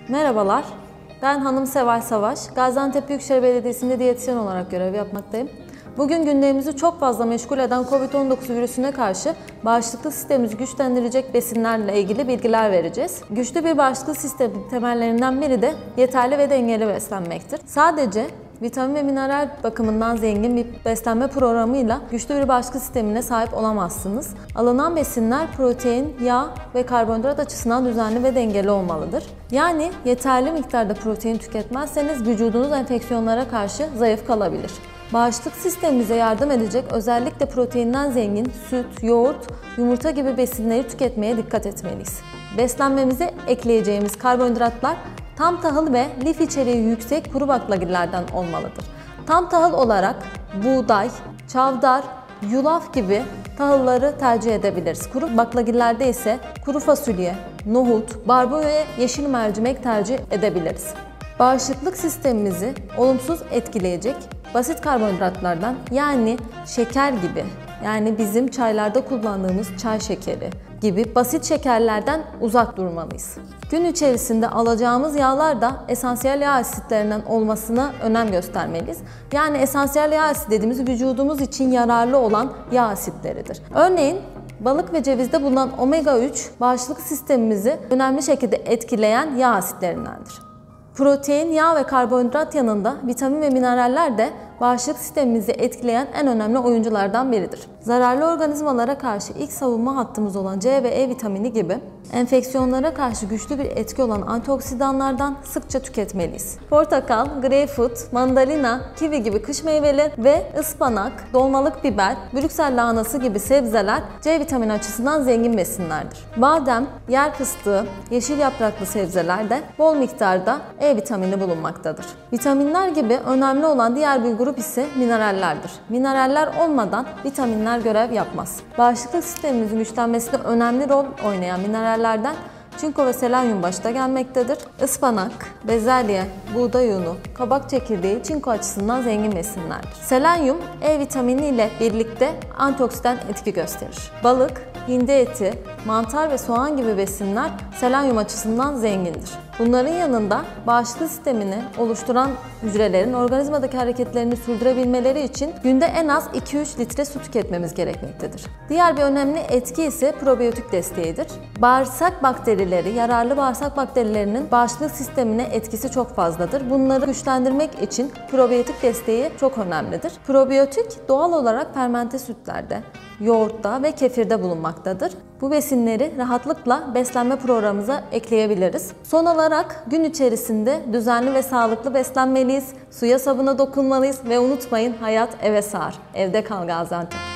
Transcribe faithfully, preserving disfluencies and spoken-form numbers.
Merhabalar, ben Hanım Seval Savaş, Gaziantep Büyükşehir Belediyesi'nde diyetisyen olarak görev yapmaktayım. Bugün gündemimizi çok fazla meşgul eden kovid on dokuz virüsüne karşı bağışıklık sistemimizi güçlendirecek besinlerle ilgili bilgiler vereceğiz. Güçlü bir bağışıklık sistemi temellerinden biri de yeterli ve dengeli beslenmektir. Sadece vitamin ve mineral bakımından zengin bir beslenme programıyla güçlü bir bağışıklık sistemine sahip olamazsınız. Alınan besinler protein, yağ ve karbonhidrat açısından düzenli ve dengeli olmalıdır. Yani yeterli miktarda protein tüketmezseniz vücudunuz enfeksiyonlara karşı zayıf kalabilir. Bağışıklık sistemimize yardım edecek özellikle proteinden zengin süt, yoğurt, yumurta gibi besinleri tüketmeye dikkat etmeliyiz. Beslenmemize ekleyeceğimiz karbonhidratlar tam tahıl ve lif içeriği yüksek kuru baklagillerden olmalıdır. Tam tahıl olarak buğday, çavdar, yulaf gibi tahılları tercih edebiliriz. Kuru baklagillerde ise kuru fasulye, nohut, barbunya ve yeşil mercimek tercih edebiliriz. Bağışıklık sistemimizi olumsuz etkileyecek basit karbonhidratlardan yani şeker gibi, yani bizim çaylarda kullandığımız çay şekeri gibi basit şekerlerden uzak durmalıyız. Gün içerisinde alacağımız yağlar da esansiyel yağ asitlerinden olmasına önem göstermeliyiz. Yani esansiyel yağ asit dediğimiz vücudumuz için yararlı olan yağ asitleridir. Örneğin balık ve cevizde bulunan omega üç bağışıklık sistemimizi önemli şekilde etkileyen yağ asitlerindendir. Protein, yağ ve karbonhidrat yanında vitamin ve mineraller de bağışıklık sistemimizi etkileyen en önemli oyunculardan biridir. Zararlı organizmalara karşı ilk savunma hattımız olan C ve E vitamini gibi enfeksiyonlara karşı güçlü bir etki olan antioksidanlardan sıkça tüketmeliyiz. Portakal, greyfurt, mandalina, kivi gibi kış meyveleri ve ıspanak, dolmalık biber, Brüksel lahanası gibi sebzeler C vitamini açısından zengin besinlerdir. Badem, yer fıstığı, yeşil yapraklı sebzelerde bol miktarda E vitamini bulunmaktadır. Vitaminler gibi önemli olan diğer bir grup ise minerallerdir. Mineraller olmadan vitaminler görev yapmaz. Bağışıklık sistemimizin güçlenmesinde önemli rol oynayan minerallerden çinko ve selenyum başta gelmektedir. Ispanak, bezelye, buğday unu, kabak çekirdeği çinko açısından zengin besinlerdir. Selenyum E vitamini ile birlikte antioksidan etki gösterir. Balık, hindi eti, mantar ve soğan gibi besinler selenyum açısından zengindir. Bunların yanında bağışıklık sistemini oluşturan hücrelerin organizmadaki hareketlerini sürdürebilmeleri için günde en az iki üç litre su tüketmemiz gerekmektedir. Diğer bir önemli etki ise probiyotik desteğidir. Bağırsak bakterileri, yararlı bağırsak bakterilerinin bağışıklık sistemine etkisi çok fazladır. Bunları güçlendirmek için probiyotik desteği çok önemlidir. Probiyotik doğal olarak fermente sütlerde, yoğurtta ve kefirde bulunmaktadır. Bu besinleri rahatlıkla beslenme programımıza ekleyebiliriz. Son olarak gün içerisinde düzenli ve sağlıklı beslenmeliyiz, suya sabuna dokunmalıyız ve unutmayın hayat eve sığar. Evde kal Gaziantep.